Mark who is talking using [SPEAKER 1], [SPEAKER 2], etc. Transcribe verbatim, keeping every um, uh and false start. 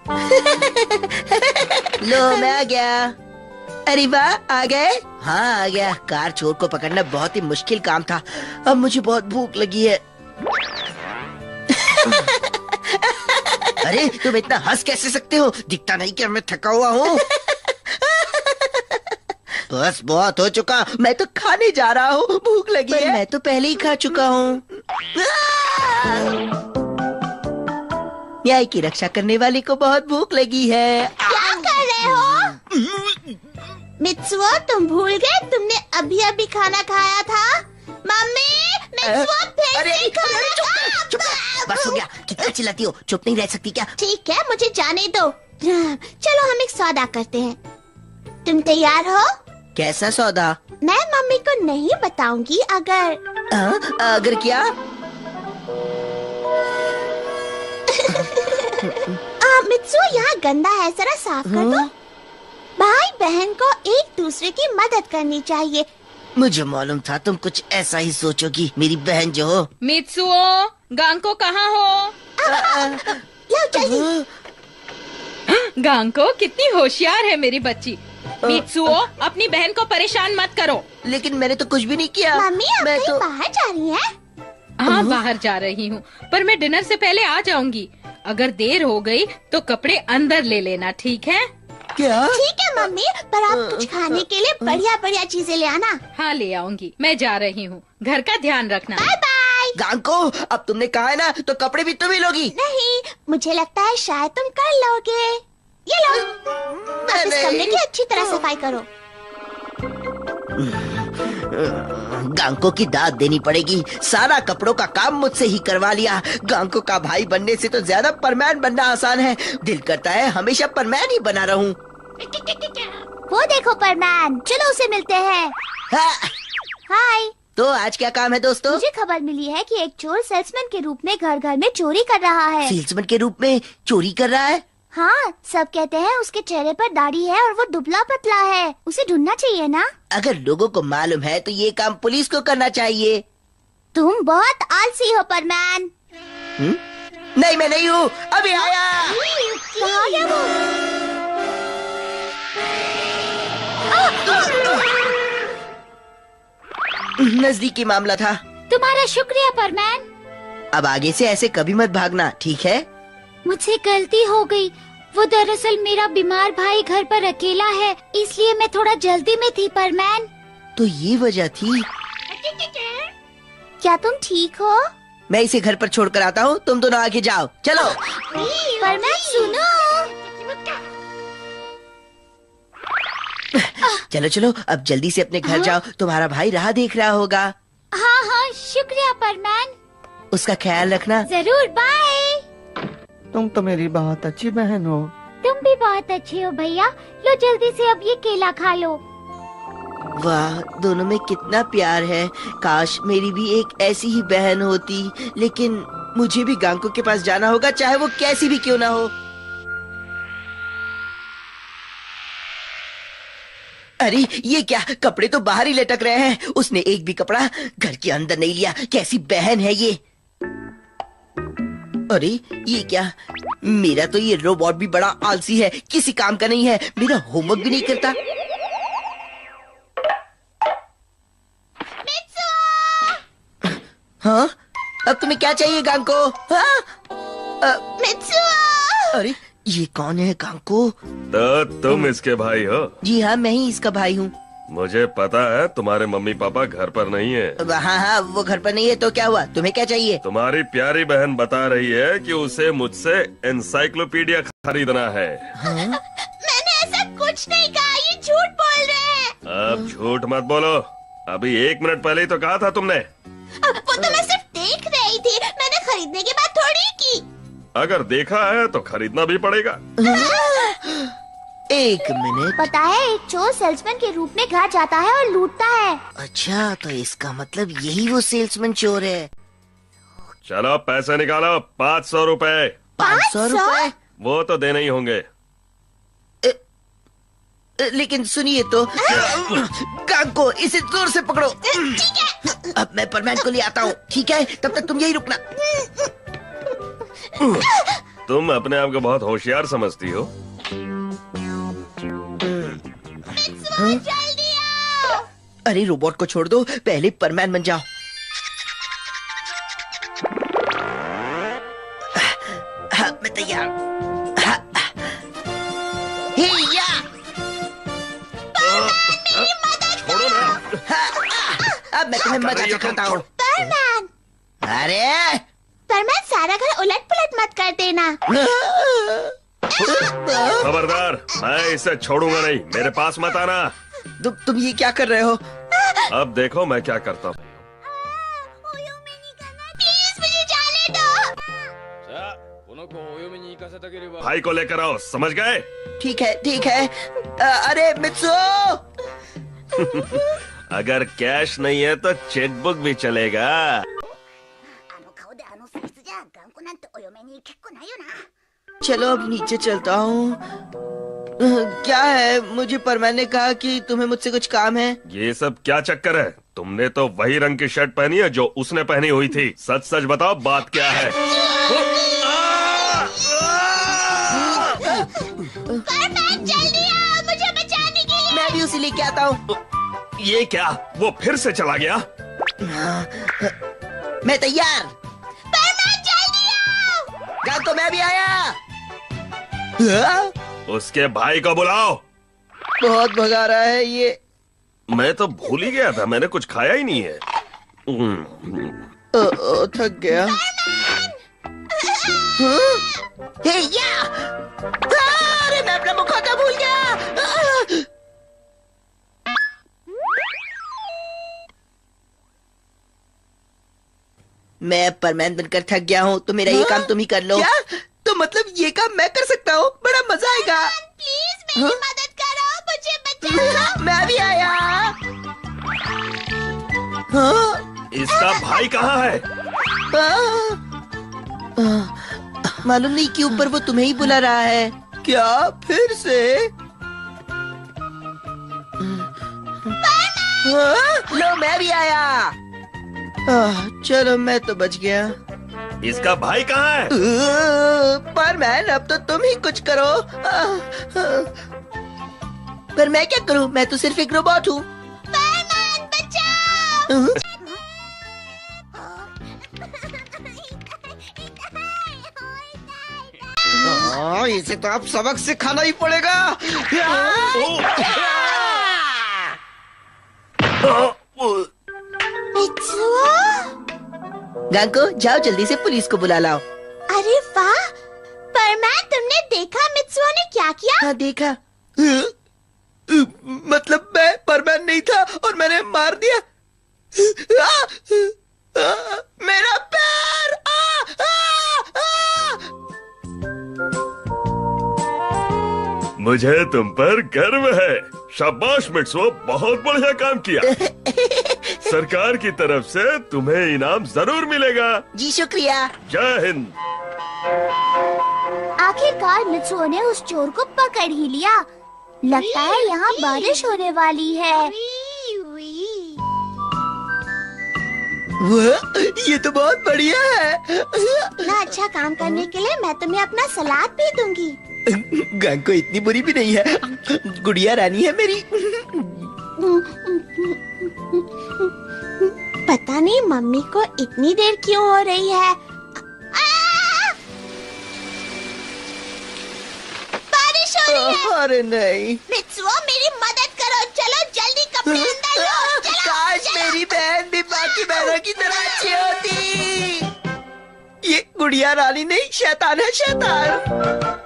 [SPEAKER 1] लो मैं आ गया। अरे वाह, आ गए? हाँ आ गया। कार चोर को पकड़ना बहुत ही मुश्किल काम था। अब मुझे बहुत भूख लगी है। अरे तुम इतना हंस कैसे सकते हो? दिखता नहीं क्या मैं थका हुआ हूँ? बस बहुत हो चुका, मैं तो खाने जा रहा हूँ। भूख लगी है। मैं तो पहले ही खा चुका हूँ। न्याय की रक्षा करने वाले को बहुत भूख लगी है।
[SPEAKER 2] क्या कर रहे हो? मित्सुओ, तुम भूल गए तुमने अभी अभी खाना खाया था। मम्मी, मित्सुओ फिर से खाना खा।
[SPEAKER 1] चुप कर, बस हो गया। कितना चिल्लाती हो? चुप नहीं रह सकती क्या?
[SPEAKER 2] ठीक है, मुझे जाने दो। चलो हम एक सौदा करते हैं। तुम तैयार हो?
[SPEAKER 1] कैसा सौदा?
[SPEAKER 2] मैं मम्मी को नहीं बताऊंगी अगर
[SPEAKER 1] आ, अगर क्या?
[SPEAKER 2] आ, मित्सुओ, यहाँ गंदा है, जरा साफ कर दो। भाई बहन को एक दूसरे की मदद करनी चाहिए।
[SPEAKER 1] मुझे मालूम था तुम कुछ ऐसा ही सोचोगी, मेरी बहन जो हो।
[SPEAKER 3] मित्सुओ, गांको कहाँ हो?
[SPEAKER 2] लाओ जल्दी।
[SPEAKER 3] गांको कितनी होशियार है मेरी बच्ची। मित्सुओ, अपनी बहन को परेशान मत करो।
[SPEAKER 1] लेकिन मैंने तो कुछ भी नहीं किया।
[SPEAKER 2] मम्मी, आप
[SPEAKER 1] मैं
[SPEAKER 2] कहीं
[SPEAKER 1] तो...
[SPEAKER 2] बाहर जा रही हैं?
[SPEAKER 3] हाँ, बाहर जा रही हूँ, पर मैं डिनर से पहले आ जाऊंगी। अगर देर हो गई तो कपड़े अंदर ले लेना, ठीक है?
[SPEAKER 1] क्या?
[SPEAKER 2] ठीक है मम्मी, पर आप कुछ खाने के लिए बढ़िया बढ़िया चीजें ले आना।
[SPEAKER 3] हाँ ले आऊंगी। मैं जा रही हूँ, घर का ध्यान रखना।
[SPEAKER 2] Bye bye.
[SPEAKER 1] गांको, अब तुमने कहा है ना, तो कपड़े भी तुम ही लोगी।
[SPEAKER 2] नहीं, मुझे लगता है शायद तुम कर लोगे। ये लो, अब इस कमरे की अच्छी तरह सफाई करो।
[SPEAKER 1] गांको की दाद देनी पड़ेगी। सारा कपड़ों का काम मुझसे ही करवा लिया। गांको का भाई बनने से तो ज्यादा परमैन बनना आसान है। दिल करता है हमेशा परमैन ही बना रहूं।
[SPEAKER 2] वो देखो परमैन, चलो उसे मिलते हैं।
[SPEAKER 1] हाँ।
[SPEAKER 2] हाय।
[SPEAKER 1] तो आज क्या काम है दोस्तों?
[SPEAKER 2] मुझे खबर मिली है कि एक चोर सेल्समैन के रूप में घर घर में चोरी कर रहा है।
[SPEAKER 1] सेल्समैन के रूप में चोरी कर रहा है?
[SPEAKER 2] हाँ, सब कहते हैं उसके चेहरे पर दाढ़ी है और वो दुबला पतला है। उसे ढूंढना चाहिए ना?
[SPEAKER 1] अगर लोगों को मालूम है तो ये काम पुलिस को करना चाहिए।
[SPEAKER 2] तुम बहुत आलसी हो परमैन।
[SPEAKER 1] हुँ? नहीं, मैं नहीं हूँ। अभी आया।
[SPEAKER 2] कहाँ गया वो?
[SPEAKER 1] नजदीकी मामला था।
[SPEAKER 2] तुम्हारा शुक्रिया परमैन।
[SPEAKER 1] अब आगे से ऐसे कभी मत भागना, ठीक है?
[SPEAKER 2] मुझसे गलती हो गई। वो दरअसल मेरा बीमार भाई घर पर अकेला है, इसलिए मैं थोड़ा जल्दी में थी परमैन।
[SPEAKER 1] तो ये वजह थी।
[SPEAKER 2] क्या तुम ठीक हो?
[SPEAKER 1] मैं इसे घर पर छोड़कर आता हूँ, तुम दोनों आगे जाओ। चलो।
[SPEAKER 2] परमैन सुनो।
[SPEAKER 1] चलो चलो, अब जल्दी से अपने घर जाओ। तुम्हारा भाई राह देख रहा होगा।
[SPEAKER 2] हाँ हाँ, शुक्रिया परमैन।
[SPEAKER 1] उसका ख्याल रखना।
[SPEAKER 2] जरूर, बाय।
[SPEAKER 4] तुम तो मेरी बहुत अच्छी बहन हो।
[SPEAKER 2] तुम भी बहुत अच्छे हो भैया। लो जल्दी से अब ये केला खा लो।
[SPEAKER 1] वाह, दोनों में कितना प्यार है। काश मेरी भी एक ऐसी ही बहन होती। लेकिन मुझे भी गांको के पास जाना होगा, चाहे वो कैसी भी क्यों ना हो। अरे ये क्या, कपड़े तो बाहर ही लटक रहे हैं। उसने एक भी कपड़ा घर के अंदर नहीं लिया। कैसी बहन है ये। अरे ये क्या, मेरा तो ये रोबोट भी बड़ा आलसी है, किसी काम का नहीं है। मेरा होमवर्क भी नहीं करता। हाँ, अब तुम्हें क्या चाहिए गांको? हाँ?
[SPEAKER 2] मित्सुओ!
[SPEAKER 1] अरे ये कौन है गांको?
[SPEAKER 5] तो तुम इसके भाई हो?
[SPEAKER 1] जी हाँ, मैं ही इसका भाई हूँ।
[SPEAKER 5] मुझे पता है तुम्हारे मम्मी पापा घर पर नहीं है।
[SPEAKER 1] हाँ हाँ, वो घर पर नहीं है। तो क्या हुआ, तुम्हें क्या चाहिए?
[SPEAKER 5] तुम्हारी प्यारी बहन बता रही है कि उसे मुझसे एनसाइक्लोपीडिया खरीदना है।
[SPEAKER 1] हाँ?
[SPEAKER 2] मैंने ऐसा कुछ नहीं कहा, ये झूठ बोल रहे हैं।
[SPEAKER 5] अब झूठ मत बोलो, अभी एक मिनट पहले ही तो कहा था तुमने।
[SPEAKER 2] वो तो मैं सिर्फ देख रही थी, मैंने खरीदने की बात थोड़ी की।
[SPEAKER 5] अगर देखा है तो खरीदना भी पड़ेगा।
[SPEAKER 1] एक मिनट।
[SPEAKER 2] पता है, एक चोर सेल्समैन के रूप में घर जाता है और लूटता है।
[SPEAKER 1] अच्छा, तो इसका मतलब यही वो सेल्समैन चोर है।
[SPEAKER 5] चलो पैसे निकालो, पाँच सौ रुपए।
[SPEAKER 1] पाँच सौ रुपए?
[SPEAKER 5] वो तो देने ही होंगे।
[SPEAKER 1] ए, ए, लेकिन सुनिए तो। गांको, इसे जोर से पकड़ो।
[SPEAKER 2] ठीक है।
[SPEAKER 1] अब मैं परमैन को ले आता हूँ, ठीक है? तब तक तुम यही रुकना।
[SPEAKER 5] तुम अपने आप को बहुत होशियार समझती हो।
[SPEAKER 2] जल्दी आओ।
[SPEAKER 1] अरे रोबोट को छोड़ दो, पहले परमैन बन जाओ। हाँ, मैं तैयार। हाँ, हिया।
[SPEAKER 5] छोड़ो ना।
[SPEAKER 1] हाँ, अब मैं तुम्हें मजा चखाता हूँ।
[SPEAKER 2] परमैन,
[SPEAKER 1] अरे
[SPEAKER 2] परमैन सारा घर उलट पुलट मत कर देना।
[SPEAKER 5] खबरदार, मैं इसे छोड़ूंगा नहीं। मेरे पास मत आना।
[SPEAKER 1] तु, तुम ये क्या कर रहे हो?
[SPEAKER 5] अब देखो मैं क्या करता हूँ।
[SPEAKER 2] प्लीज मुझे जाने दो।
[SPEAKER 5] भाई को लेकर आओ, समझ गए?
[SPEAKER 1] ठीक है ठीक है। अ, अरे मित्सुओ।
[SPEAKER 5] अगर कैश नहीं है तो चेकबुक भी चलेगा।
[SPEAKER 1] चलो अब नीचे चलता हूँ। क्या है, मुझे परमैन ने कहा कि तुम्हें मुझसे कुछ काम है।
[SPEAKER 5] ये सब क्या चक्कर है? तुमने तो वही रंग की शर्ट पहनी है जो उसने पहनी हुई थी। सच सच बताओ, बात क्या है?
[SPEAKER 2] परमैन जल्दी आओ, मुझे बचाने के लिए।
[SPEAKER 1] मैं भी उसे लेके आता हूँ।
[SPEAKER 5] ये क्या, वो फिर से चला गया?
[SPEAKER 1] मैं तैयार।
[SPEAKER 2] परमैन जल्दी आओ।
[SPEAKER 1] कल तो मैं भी आया। हाँ?
[SPEAKER 5] उसके भाई को बुलाओ।
[SPEAKER 1] बहुत भगा रहा है ये।
[SPEAKER 5] मैं तो भूल ही गया था, मैंने कुछ खाया ही नहीं है।
[SPEAKER 1] ओ, ओ, थक गया। हाँ? हे या! अरे मैं अपना मुखौटा भूल गया। मैं परमैन बनकर थक गया हूँ, तो मेरा ये काम तुम ही कर लो। क्या? तो मतलब ये काम मैं कर सकता हूँ? बड़ा मजा आएगा।
[SPEAKER 2] प्लीज मेरी मदद करो, मुझे बचाओ।
[SPEAKER 1] मैं भी आया। हाँ?
[SPEAKER 5] इसका भाई कहाँ है?
[SPEAKER 1] मालूम नहीं कि ऊपर वो तुम्हें ही बुला रहा है। क्या फिर से? हाँ? लो मैं भी आया। आह, चलो मैं तो बच गया।
[SPEAKER 5] इसका भाई कहाँ है?
[SPEAKER 1] परमैन अब तो तुम ही कुछ करो। आह, पर मैं क्या करूं? मैं तो सिर्फ एक रोबोट हूँ।
[SPEAKER 2] परमैन बचाओ।
[SPEAKER 1] हाँ, इसे तो अब सबक सिखाना ही पड़ेगा।
[SPEAKER 2] मित्सुओ,
[SPEAKER 1] गांको जाओ जल्दी से पुलिस को बुला लाओ।
[SPEAKER 2] अरे वाह परमैन, तुमने देखा मित्सुओ ने क्या किया?
[SPEAKER 1] हाँ देखा। मतलब मैं परमैन नहीं था और मैंने मार दिया। आ, आ, मेरा पैर। आ, आ, आ।
[SPEAKER 5] मुझे तुम पर गर्व है। शाबाश मिट्सुओ, बहुत बढ़िया काम किया। सरकार की तरफ से तुम्हें इनाम जरूर मिलेगा।
[SPEAKER 1] जी शुक्रिया।
[SPEAKER 5] जय हिंद।
[SPEAKER 2] आखिरकार मित्सुओ ने उस चोर को पकड़ ही लिया। लगता है यहाँ बारिश होने वाली है।
[SPEAKER 1] वाह, ये तो बहुत बढ़िया है।
[SPEAKER 2] इतना अच्छा काम करने के लिए मैं तुम्हें अपना सलाद भी दूंगी।
[SPEAKER 1] गांको इतनी बुरी भी नहीं है। गुड़िया रानी है मेरी।
[SPEAKER 2] पता नहीं मम्मी को इतनी देर क्यों हो रही है। बारिश हो रही है।
[SPEAKER 1] अरे नहीं।
[SPEAKER 2] मित्सुओ मेरी मदद करो, चलो जल्दी कपड़े अंदर लो। चलो,
[SPEAKER 1] काश
[SPEAKER 2] चलो।
[SPEAKER 1] मेरी बहन भी बाकी बहनों की तरह अच्छी होती। ये गुड़िया रानी नहीं, शैतान है शैतान।